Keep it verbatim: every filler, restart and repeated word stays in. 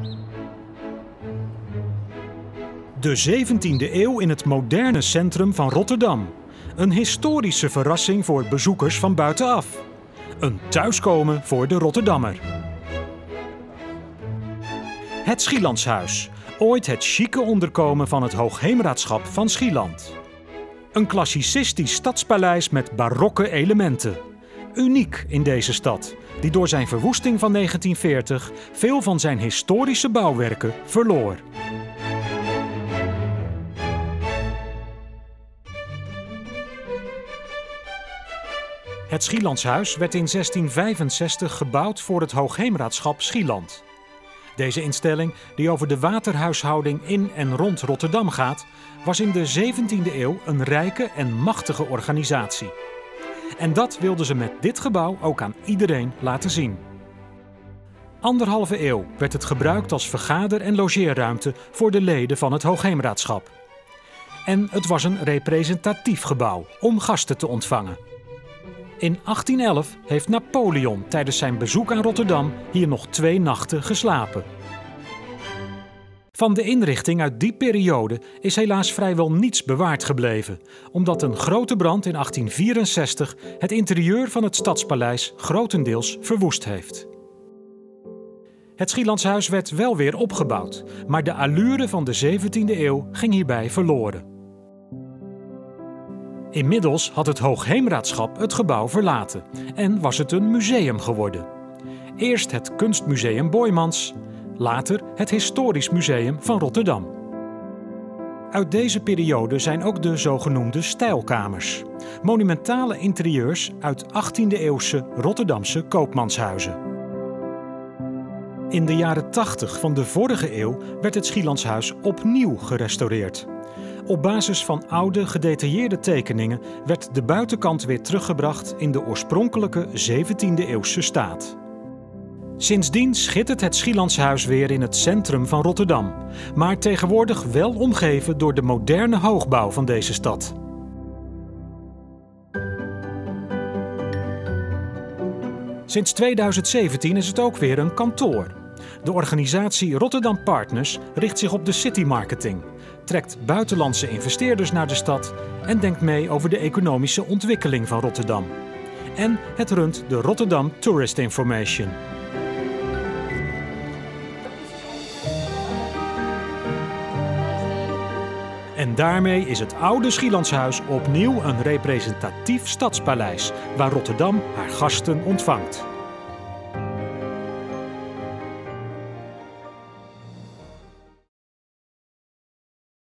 De zeventiende eeuw in het moderne centrum van Rotterdam. Een historische verrassing voor bezoekers van buitenaf. Een thuiskomen voor de Rotterdammer. Het Schielandshuis, ooit het chique onderkomen van het Hoogheemraadschap van Schieland. Een klassicistisch stadspaleis met barokke elementen. Uniek in deze stad, die door zijn verwoesting van negentien veertig veel van zijn historische bouwwerken verloor. Het Schielandshuis werd in zestien vijfenzestig gebouwd voor het Hoogheemraadschap Schieland. Deze instelling, die over de waterhuishouding in en rond Rotterdam gaat, was in de zeventiende eeuw een rijke en machtige organisatie. En dat wilden ze met dit gebouw ook aan iedereen laten zien. Anderhalve eeuw werd het gebruikt als vergader- en logeerruimte voor de leden van het Hoogheemraadschap. En het was een representatief gebouw om gasten te ontvangen. In achttien elf heeft Napoleon tijdens zijn bezoek aan Rotterdam hier nog twee nachten geslapen. Van de inrichting uit die periode is helaas vrijwel niets bewaard gebleven, omdat een grote brand in achttien vierenzestig het interieur van het Stadspaleis grotendeels verwoest heeft. Het Schielandshuis werd wel weer opgebouwd, maar de allure van de zeventiende eeuw ging hierbij verloren. Inmiddels had het Hoogheemraadschap het gebouw verlaten en was het een museum geworden. Eerst het Kunstmuseum Boijmans, later het Historisch Museum van Rotterdam. Uit deze periode zijn ook de zogenoemde stijlkamers, monumentale interieurs uit achttiende-eeuwse Rotterdamse koopmanshuizen. In de jaren tachtig van de vorige eeuw werd het Schielandshuis opnieuw gerestaureerd. Op basis van oude, gedetailleerde tekeningen werd de buitenkant weer teruggebracht in de oorspronkelijke zeventiende-eeuwse staat. Sindsdien schittert het Schielandshuis weer in het centrum van Rotterdam, maar tegenwoordig wel omgeven door de moderne hoogbouw van deze stad. Sinds tweeduizend zeventien is het ook weer een kantoor. De organisatie Rotterdam Partners richt zich op de citymarketing, trekt buitenlandse investeerders naar de stad en denkt mee over de economische ontwikkeling van Rotterdam. En het runt de Rotterdam Tourist Information. En daarmee is het oude Schielandshuis opnieuw een representatief stadspaleis waar Rotterdam haar gasten ontvangt.